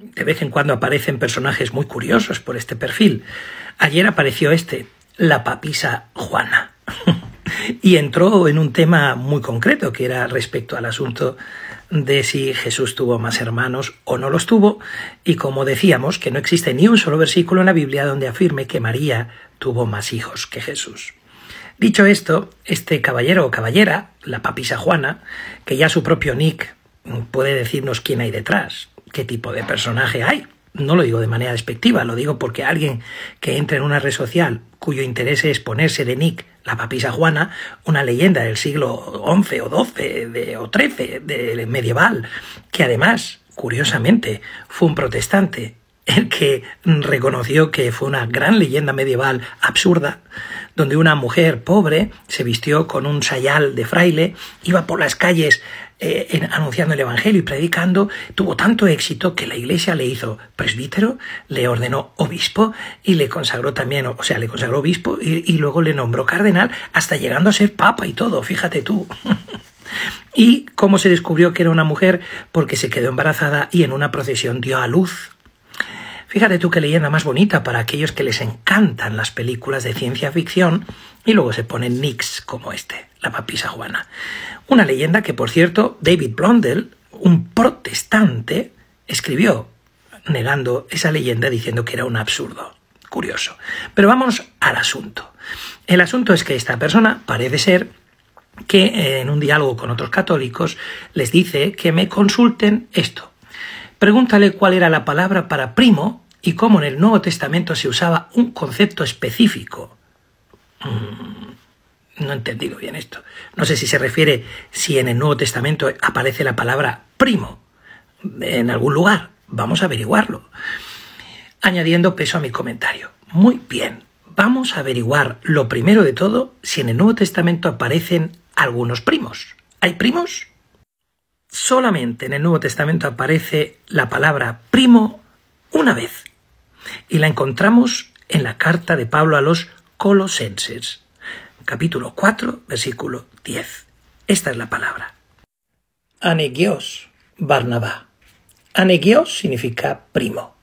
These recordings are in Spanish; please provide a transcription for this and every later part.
de vez en cuando aparecen personajes muy curiosos por este perfil. Ayer apareció la papisa Juana. Y entró en un tema muy concreto, que era respecto al asunto de si Jesús tuvo más hermanos o no los tuvo, y como decíamos, que no existe ni un solo versículo en la Biblia donde afirme que María tuvo más hijos que Jesús. Dicho esto, este caballero o caballera, la papisa Juana, que ya su propio nick puede decirnos quién hay detrás, qué tipo de personaje hay. No lo digo de manera despectiva, lo digo porque alguien que entra en una red social cuyo interés es ponerse de nick la papisa Juana, una leyenda del siglo XI o XII o XIII, de medieval, que además, curiosamente, fue un protestante el que reconoció que fue una gran leyenda medieval absurda, donde una mujer pobre se vistió con un sayal de fraile, iba por las calles anunciando el evangelio y predicando, tuvo tanto éxito que la iglesia le hizo presbítero, le ordenó obispo y le consagró también, o sea, le consagró obispo y luego le nombró cardenal, hasta llegando a ser papa y todo, fíjate tú. ¿Y cómo se descubrió que era una mujer? Porque se quedó embarazada y en una procesión dio a luz. Fíjate tú qué leyenda más bonita para aquellos que les encantan las películas de ciencia ficción y luego se ponen nicks como la papisa Juana. Una leyenda que, por cierto, David Blundell, un protestante, escribió negando esa leyenda diciendo que era un absurdo. Curioso. Pero vamos al asunto. El asunto es que esta persona parece ser que en un diálogo con otros católicos les dice que me consulten esto. Pregúntale cuál era la palabra para primo y cómo en el Nuevo Testamento se usaba un concepto específico. No he entendido bien esto. No sé si se refiere si en el Nuevo Testamento aparece la palabra primo en algún lugar. Vamos a averiguarlo. Añadiendo peso a mi comentario. Muy bien. Vamos a averiguar lo primero de todo si en el Nuevo Testamento aparecen algunos primos. ¿Hay primos? Solamente en el Nuevo Testamento aparece la palabra primo una vez. Y la encontramos en la carta de Pablo a los Colosenses, capítulo 4, versículo 10. Esta es la palabra. Anegios, Barnabá. Anegios significa primo.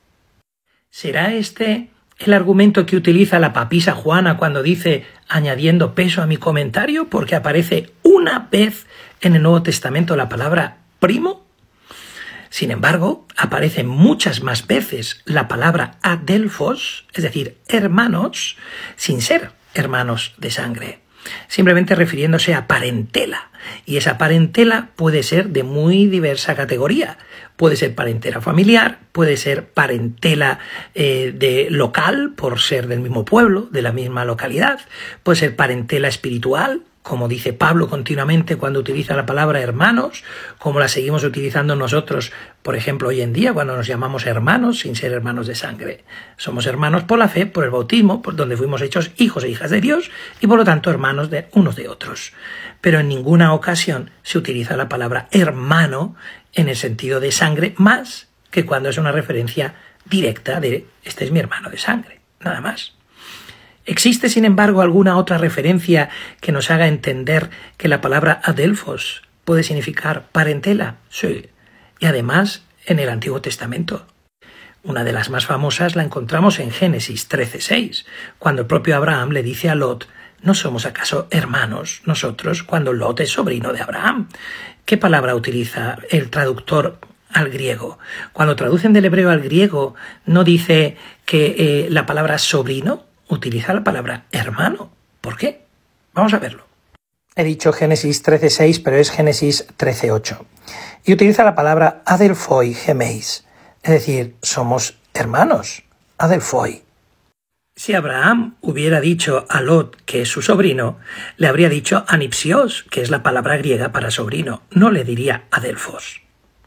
¿Será este el argumento que utiliza la papisa Juana cuando dice añadiendo peso a mi comentario? Porque aparece una vez en el Nuevo Testamento la palabra primo. Sin embargo, aparece muchas más veces la palabra adelfos, es decir, hermanos, sin ser hermanos de sangre, simplemente refiriéndose a parentela. Y esa parentela puede ser de muy diversa categoría. Puede ser parentela familiar, puede ser parentela de local, por ser del mismo pueblo, de la misma localidad, puede ser parentela espiritual, como dice Pablo continuamente cuando utiliza la palabra hermanos, como la seguimos utilizando nosotros, por ejemplo, hoy en día, cuando nos llamamos hermanos sin ser hermanos de sangre. Somos hermanos por la fe, por el bautismo, por donde fuimos hechos hijos e hijas de Dios y por lo tanto hermanos de unos de otros. Pero en ninguna ocasión se utiliza la palabra hermano en el sentido de sangre, más que cuando es una referencia directa de este es mi hermano de sangre, nada más. ¿Existe, sin embargo, alguna otra referencia que nos haga entender que la palabra adelfos puede significar parentela? Sí, y además en el Antiguo Testamento. Una de las más famosas la encontramos en Génesis 13:6, cuando el propio Abraham le dice a Lot, ¿no somos acaso hermanos nosotros cuando Lot es sobrino de Abraham? ¿Qué palabra utiliza el traductor al griego? Cuando traducen del hebreo al griego, ¿no dice que la palabra sobrino utiliza la palabra hermano? ¿Por qué? Vamos a verlo. He dicho Génesis 13:6, pero es Génesis 13:8. Y utiliza la palabra adelphoi gemeis, es decir, somos hermanos, adelphoi. Si Abraham hubiera dicho a Lot que es su sobrino, le habría dicho anipsios, que es la palabra griega para sobrino, no le diría adelphos.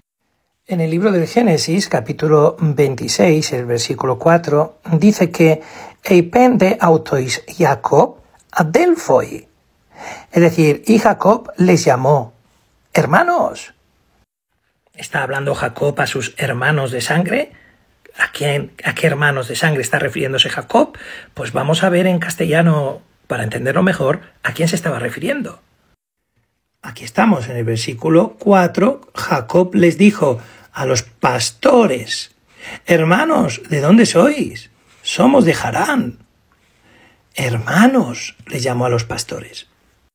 En el libro del Génesis, capítulo 26, el versículo 4, dice que «Eipende autois Jacob adelphoi», es decir, y Jacob les llamó hermanos. ¿Está hablando Jacob a sus hermanos de sangre? ¿A qué hermanos de sangre está refiriéndose Jacob? Pues vamos a ver en castellano, para entenderlo mejor, a quién se estaba refiriendo. Aquí estamos, en el versículo 4, Jacob les dijo a los pastores Hermanos, ¿de dónde sois? Somos de Harán. Hermanos, les llamó a los pastores.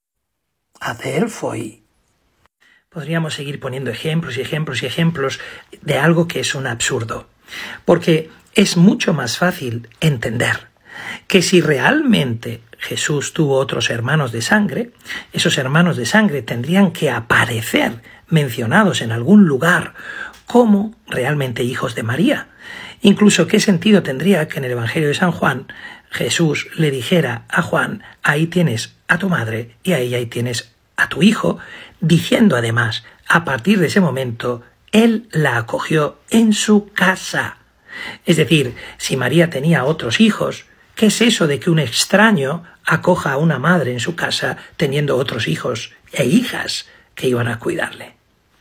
Adelphoi. Podríamos seguir poniendo ejemplos y ejemplos y ejemplos de algo que es un absurdo, porque es mucho más fácil entender que si realmente Jesús tuvo otros hermanos de sangre, esos hermanos de sangre tendrían que aparecer mencionados en algún lugar como realmente hijos de María. Incluso, ¿qué sentido tendría que en el Evangelio de San Juan Jesús le dijera a Juan, ahí tienes a tu madre y ahí tienes a tu hijo, diciendo además, a partir de ese momento, él la acogió en su casa? Es decir, si María tenía otros hijos, ¿qué es eso de que un extraño acoja a una madre en su casa teniendo otros hijos e hijas que iban a cuidarle?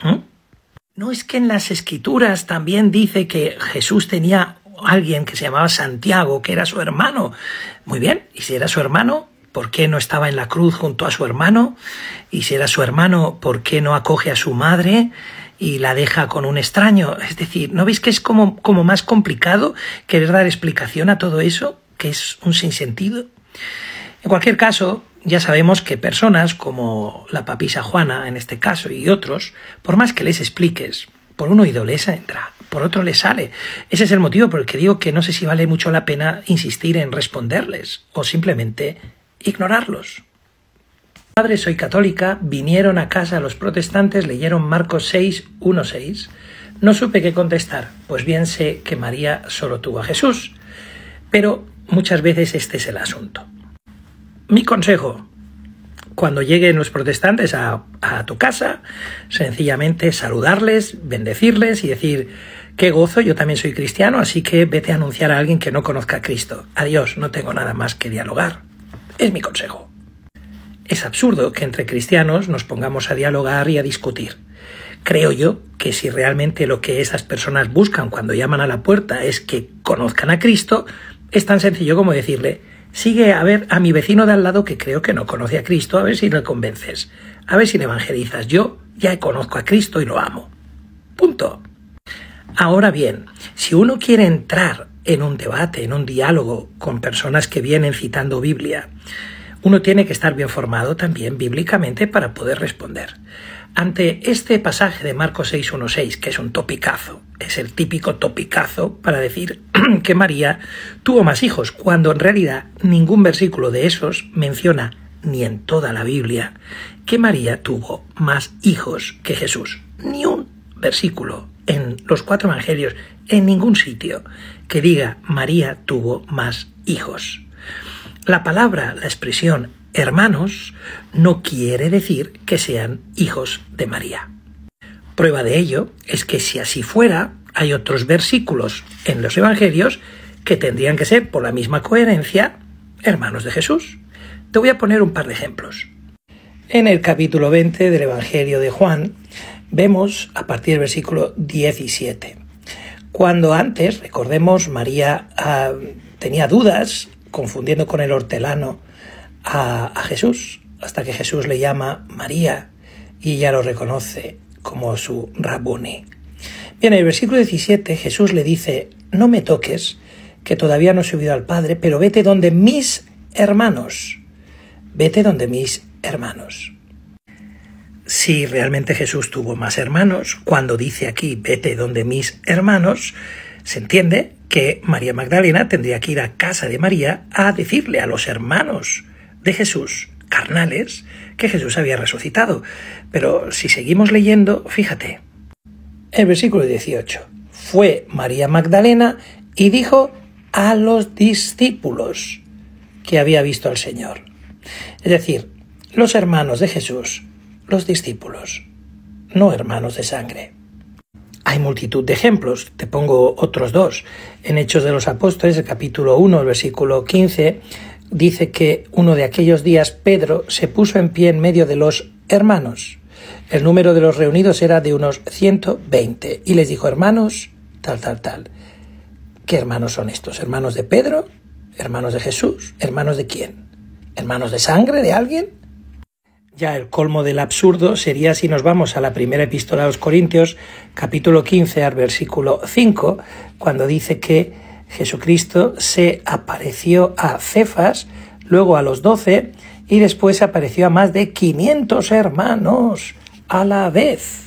¿No es que en las Escrituras también dice que Jesús tenía alguien que se llamaba Santiago, que era su hermano? Muy bien, y si era su hermano, ¿por qué no estaba en la cruz junto a su hermano? Y si era su hermano, ¿por qué no acoge a su madre y la deja con un extraño? Es decir, ¿no veis que es como más complicado querer dar explicación a todo eso, que es un sinsentido? En cualquier caso, ya sabemos que personas como la papisa Juana, en este caso, y otros, por más que les expliques, por un oído les entra, por otro les sale. Ese es el motivo por el que digo que no sé si vale mucho la pena insistir en responderles o simplemente ignorarlos. Padre, soy católica, vinieron a casa los protestantes, leyeron Marcos 6, 1-6. No supe qué contestar, pues bien sé que María solo tuvo a Jesús, pero muchas veces este es el asunto. Mi consejo, cuando lleguen los protestantes a tu casa, sencillamente saludarles, bendecirles y decir, qué gozo, yo también soy cristiano, así que vete a anunciar a alguien que no conozca a Cristo. Adiós, no tengo nada más que dialogar. Es mi consejo. Es absurdo que entre cristianos nos pongamos a dialogar y a discutir. Creo yo que si realmente lo que esas personas buscan cuando llaman a la puerta es que conozcan a Cristo, es tan sencillo como decirle, sigue a ver a mi vecino de al lado que creo que no conoce a Cristo, a ver si le convences, a ver si le evangelizas. Yo ya conozco a Cristo y lo amo. Punto. Ahora bien, si uno quiere entrar en un debate, en un diálogo con personas que vienen citando Biblia, uno tiene que estar bien formado también bíblicamente para poder responder. Ante este pasaje de Marcos 6, 1-6, que es un topicazo, es el típico topicazo para decir que María tuvo más hijos, cuando en realidad ningún versículo de esos menciona, ni en toda la Biblia, que María tuvo más hijos que Jesús. Ni un versículo en los 4 evangelios, en ningún sitio, que diga María tuvo más hijos. La palabra, la expresión hermanos, no quiere decir que sean hijos de María. Prueba de ello es que si así fuera, hay otros versículos en los evangelios que tendrían que ser, por la misma coherencia, hermanos de Jesús. Te voy a poner un par de ejemplos. En el capítulo 20 del Evangelio de Juan, vemos a partir del versículo 17. Cuando antes, recordemos, María tenía dudas, confundiendo con el hortelano a Jesús, hasta que Jesús le llama María y ella lo reconoce como su Rabuni. Bien, en el versículo 17 Jesús le dice, no me toques, que todavía no he subido al Padre, pero vete donde mis hermanos. Vete donde mis hermanos. Si realmente Jesús tuvo más hermanos, cuando dice aquí, vete donde mis hermanos, se entiende que María Magdalena tendría que ir a casa de María a decirle a los hermanos de Jesús, carnales, que Jesús había resucitado. Pero si seguimos leyendo, fíjate, el versículo 18, fue María Magdalena y dijo a los discípulos que había visto al Señor. Es decir, los hermanos de Jesús, los discípulos, no hermanos de sangre. Hay multitud de ejemplos, te pongo otros 2. En Hechos de los Apóstoles, el capítulo 1, el versículo 15, dice que uno de aquellos días Pedro se puso en pie en medio de los hermanos. El número de los reunidos era de unos 120 y les dijo, hermanos, tal. ¿Qué hermanos son estos? ¿Hermanos de Pedro? ¿Hermanos de Jesús? ¿Hermanos de quién? ¿Hermanos de sangre de alguien? Ya el colmo del absurdo sería si nos vamos a la primera epístola a los Corintios, capítulo 15, al versículo 5, cuando dice que Jesucristo se apareció a Cefas, luego a los 12, y después apareció a más de 500 hermanos a la vez.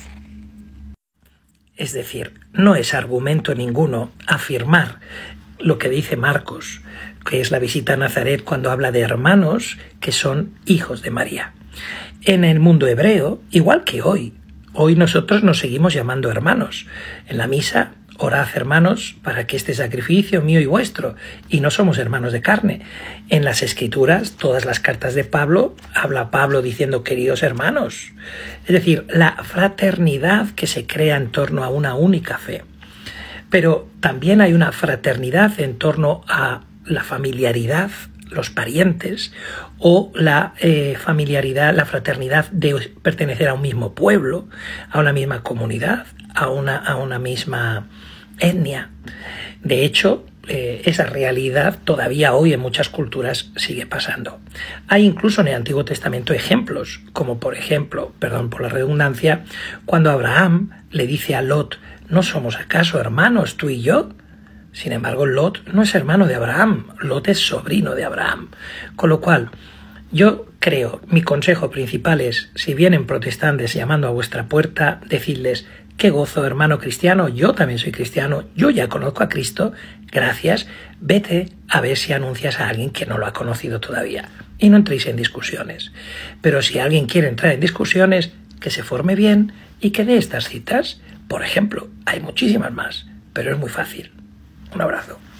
Es decir, no es argumento ninguno afirmar lo que dice Marcos, que es la visita a Nazaret cuando habla de hermanos que son hijos de María. En el mundo hebreo, igual que hoy nosotros nos seguimos llamando hermanos. En la misa, orad hermanos para que este sacrificio mío y vuestro, y no somos hermanos de carne. En las Escrituras, todas las cartas de Pablo, habla Pablo diciendo queridos hermanos. Es decir, la fraternidad que se crea en torno a una única fe. Pero también hay una fraternidad en torno a la familiaridad, los parientes, o la familiaridad, la fraternidad de pertenecer a un mismo pueblo, a una misma comunidad, a una misma etnia. De hecho, esa realidad todavía hoy en muchas culturas sigue pasando. Hay incluso en el Antiguo Testamento ejemplos, como por ejemplo, perdón por la redundancia, cuando Abraham le dice a Lot, ¿no somos acaso hermanos tú y yo? Sin embargo, Lot no es hermano de Abraham, Lot es sobrino de Abraham. Con lo cual, yo creo, mi consejo principal es, si vienen protestantes llamando a vuestra puerta, decidles, qué gozo, hermano cristiano, yo también soy cristiano, yo ya conozco a Cristo, gracias, vete a ver si anuncias a alguien que no lo ha conocido todavía. Y no entréis en discusiones. Pero si alguien quiere entrar en discusiones, que se forme bien y que dé estas citas. Por ejemplo, hay muchísimas más, pero es muy fácil. Un abrazo.